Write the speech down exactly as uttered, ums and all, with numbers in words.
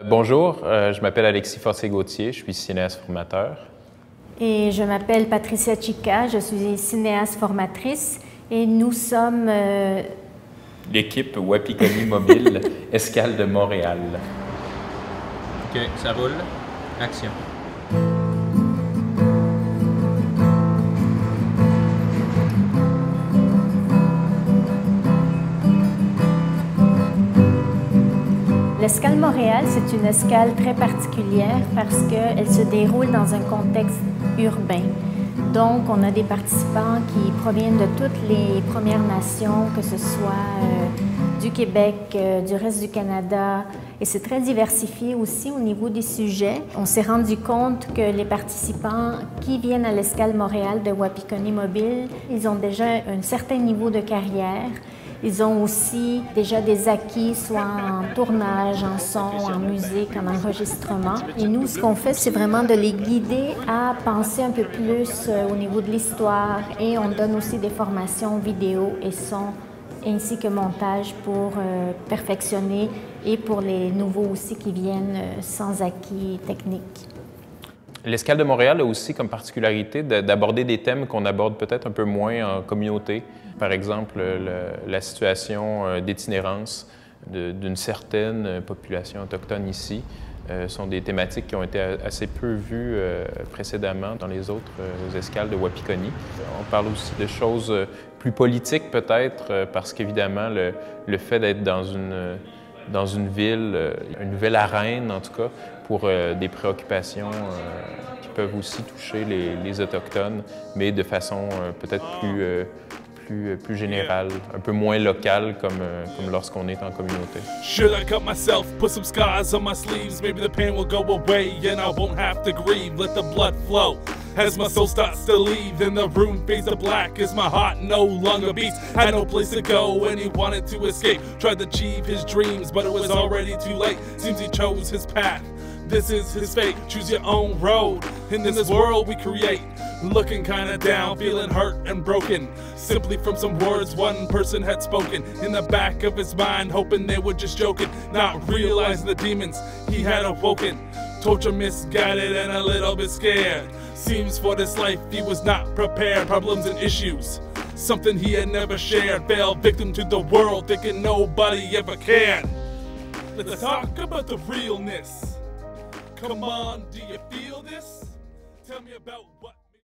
Bonjour, euh, je m'appelle Alexis Forcé-Gauthier, je suis cinéaste formateur. Et je m'appelle Patricia Chica, je suis cinéaste formatrice et nous sommes... Euh... l'équipe Wapikoni Mobile, Escale de Montréal. OK, ça roule. Action. L'Escale Montréal, c'est une escale très particulière parce qu'elle se déroule dans un contexte urbain. Donc, on a des participants qui proviennent de toutes les Premières Nations, que ce soit euh, du Québec, euh, du reste du Canada, et c'est très diversifié aussi au niveau des sujets. On s'est rendu compte que les participants qui viennent à l'Escale Montréal de Wapikoni Mobile, ils ont déjà un certain niveau de carrière. Ils ont aussi déjà des acquis, soit en tournage, en son, en musique, en enregistrement. Et nous, ce qu'on fait, c'est vraiment de les guider à penser un peu plus au niveau de l'histoire. Et on donne aussi des formations vidéo et son, ainsi que montage pour euh, perfectionner et pour les nouveaux aussi qui viennent sans acquis techniques. L'Escale de Montréal a aussi comme particularité d'aborder des thèmes qu'on aborde peut-être un peu moins en communauté. Par exemple, le, la situation d'itinérance d'une certaine population autochtone ici euh, sont des thématiques qui ont été assez peu vues euh, précédemment dans les autres euh, escales de Wapikoni. On parle aussi de choses plus politiques peut-être, euh, parce qu'évidemment, le, le fait d'être dans une dans une ville, une nouvelle arène en tout cas, pour euh, des préoccupations euh, qui peuvent aussi toucher les, les Autochtones, mais de façon euh, peut-être plus, euh, plus, plus générale, un peu moins locale comme, euh, comme lorsqu'on est en communauté. Should I cut myself, put some scars on my sleeves, maybe the pain will go away and I won't have to grieve, let the blood flow. As my soul starts to leave and the room fades to black, as my heart no longer beats, had no place to go and he wanted to escape, tried to achieve his dreams but it was already too late, seems he chose his path. This is his fate, choose your own road. In this world we create, looking kinda down, feeling hurt and broken, simply from some words one person had spoken. In the back of his mind, hoping they were just joking, not realizing the demons he had awoken. Torture, misguided and a little bit scared. Seems for this life he was not prepared. Problems and issues, something he had never shared. Fell victim to the world, thinking nobody ever cared. Let's talk about the realness. Come on, do you feel this? Tell me about what